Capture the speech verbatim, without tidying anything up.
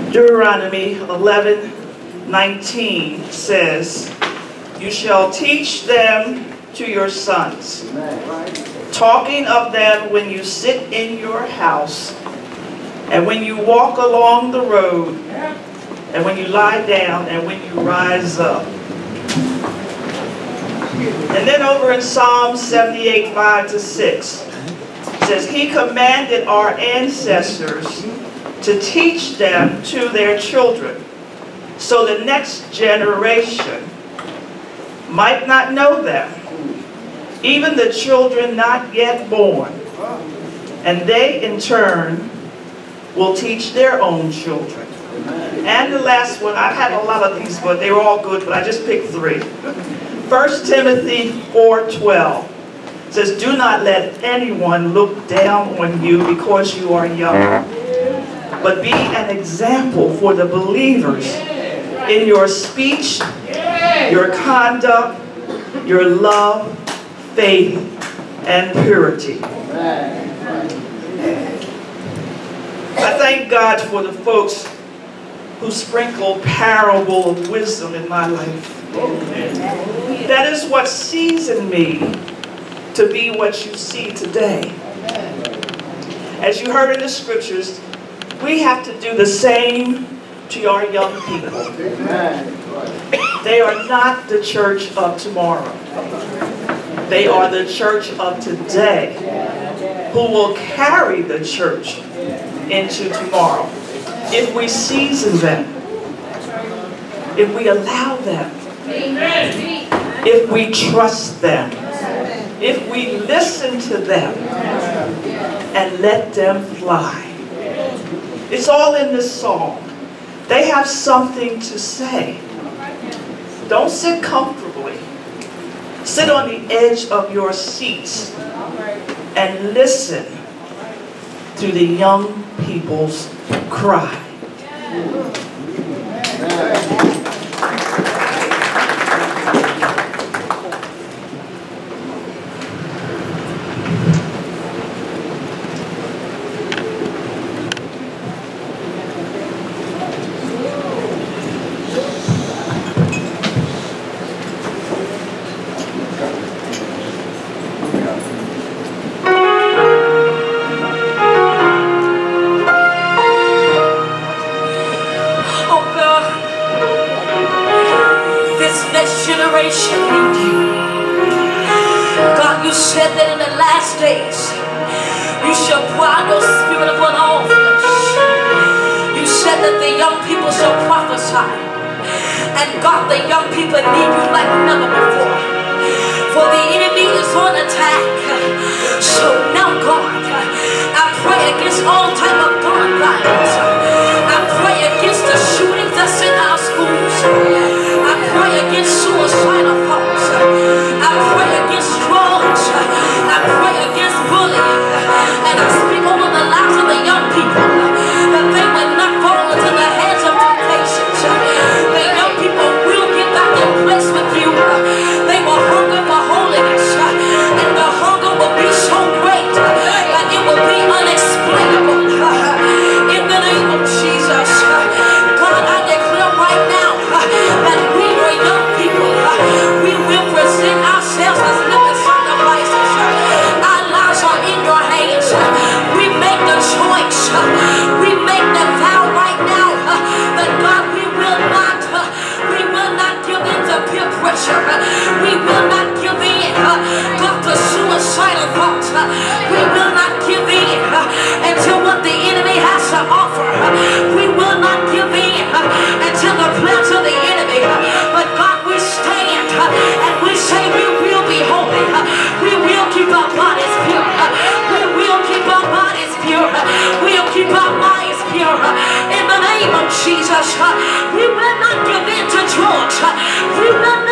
Deuteronomy eleven nineteen says, "You shall teach them to your sons, talking of them when you sit in your house, and when you walk along the road, and when you lie down, and when you rise up." And then over in Psalm seventy-eight, five to six, it says, "He commanded our ancestors to teach them to their children, so the next generation might not know them, even the children not yet born. And they, in turn, will teach their own children." And the last one, I've had a lot of these, but they were all good, but I just picked three. First Timothy four twelve says, "Do not let anyone look down on you because you are young, but be an example for the believers in your speech, your conduct, your love, faith, and purity." I thank God for the folks who sprinkled parable of wisdom in my life. That is what seasoned me to be what you see today. As you heard in the scriptures, we have to do the same to our young people. They are not the church of tomorrow. They are the church of today, who will carry the church into tomorrow. If we season them, if we allow them, if we trust them, if we listen to them and let them fly. It's all in this song. They have something to say. Don't sit comfortably. Sit on the edge of your seats and listen to the young people's cry. Generation need you. God, you said that in the last days you shall pour out your spirit upon all flesh. You said that the young people shall prophesy. And God, the young people need you like never before. For the enemy is on attack. So now, God, I pray against all type of gun violence. I pray against the shootings that's in our schools. I pray against suicidal thoughts. I pray against drugs. I pray against bullying. And I speak over the lives of the young people that they will not fall into the hands of temptations. The young people will get back in place with you. They will hunger for holiness. And the hunger will be so great that it will be unexplainable. In the name of Jesus, God, I declare right now that we are young people. We will present ourselves as living sacrifices. Our lives are in your hands. We make the choice. We make the vow right now that God, we will not, we will not give in to peer pressure. We will not give in, God, to suicidal thoughts. We will not give in until what the enemy has to offer. We will not give in until the plans of the enemy. But God, we stand and we say we will be holy. We will keep our bodies pure. We will keep our bodies pure. We'll keep our minds pure. In the name of Jesus, we will not give in to drugs. We will